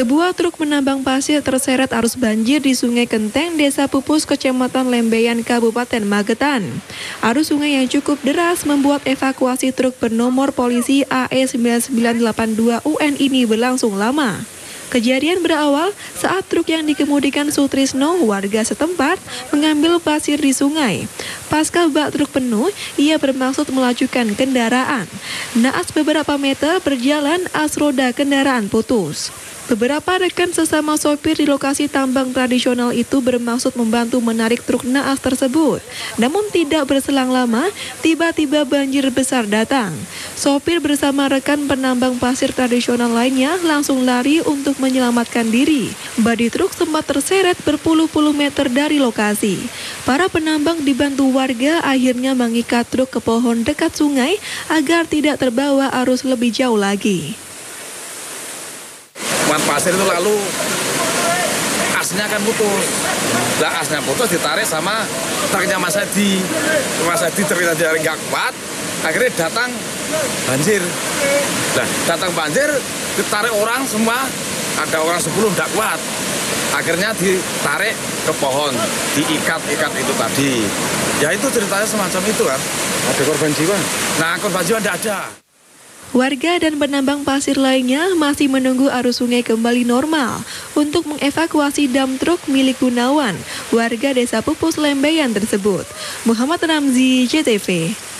Sebuah truk menambang pasir terseret arus banjir di Sungai Kenteng, Desa Pupus, Kecamatan Lembeyan, Kabupaten Magetan. Arus sungai yang cukup deras membuat evakuasi truk bernomor polisi AE9982UN ini berlangsung lama. Kejadian berawal saat truk yang dikemudikan Sutrisno, warga setempat, mengambil pasir di sungai. Pasca bak truk penuh, ia bermaksud melajukan kendaraan. Naas beberapa meter berjalan, as roda kendaraan putus. Beberapa rekan sesama sopir di lokasi tambang tradisional itu bermaksud membantu menarik truk naas tersebut. Namun tidak berselang lama, tiba-tiba banjir besar datang. Sopir bersama rekan penambang pasir tradisional lainnya langsung lari untuk menyelamatkan diri. Badi truk sempat terseret berpuluh-puluh meter dari lokasi. Para penambang dibantu warga akhirnya mengikat truk ke pohon dekat sungai agar tidak terbawa arus lebih jauh lagi. Pasir itu lalu asnya kan putus. Nah, asnya putus ditarik sama truknya Mas Edi. Mas Edi ternyata dari nggak kuat, akhirnya datang banjir. Nah, datang banjir ditarik orang semua, ada orang 10 nggak kuat. Akhirnya ditarik ke pohon, diikat-ikat itu tadi. Ya itu ceritanya semacam itu kan. Ada korban jiwa? Nah, korban jiwa nggak ada. Warga dan penambang pasir lainnya masih menunggu arus sungai kembali normal untuk mengevakuasi dam truk milik Gunawan, warga Desa Pupus Lembeyan tersebut. Muhammad Ramzi, JTV.